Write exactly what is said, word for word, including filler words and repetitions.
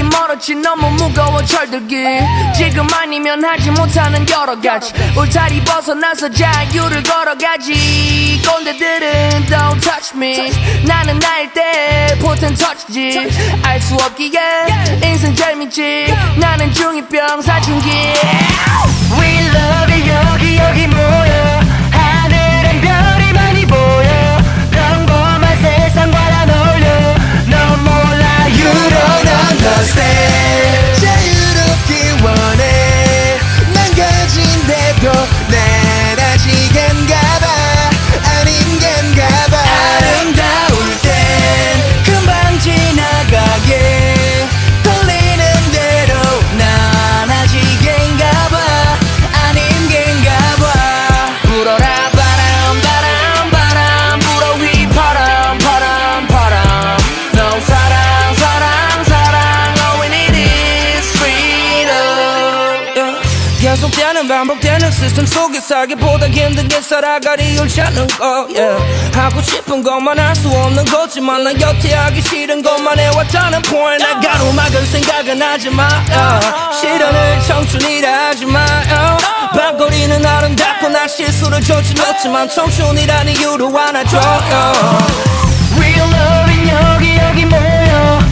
아직 멀었지 너무 무거워 철들기 지금 아니면 하지 못하는 여러 가지 울타리 벗어나서 자유를 걸어가지 꼰대들은 don't touch me 나는 나일 때 포텐 터치지 알 수 없기에 인생 재밌지 나는 중이병 사춘기 We love it 여기 여기 모여 하늘엔 별이 많이 보여 평범한 세상과 난 어울려 넌 몰라 You don't understand 자유롭기 원해 난 가진데도 난 아직 안가봐 아닌 겐가봐 아름다울 땐 금방 지나가게 떨리는 대로 난 아직 겐가봐 아닌 겐가봐 불어라 바람 바람 바람 불어 휘파람 바람 바람 No 사랑 사랑 사랑 All we need is freedom yeah. 계속되는 반복되는 시스템 속에 살기보다 힘들게 살아가리 이유를 찾는 거 yeah. 하고 싶은 것만 할 수 없는 거지만 난 여태 하기 싫은 것만 해왔다는 point 나 가로막을 생각은 하지마 yeah. 시련을 청춘이라 하지마 yeah. 밤거리는 아름답고 난 실수를 저질렀지만 청춘이란 이유로 안아줘 yeah. Real love 여기 여기 모여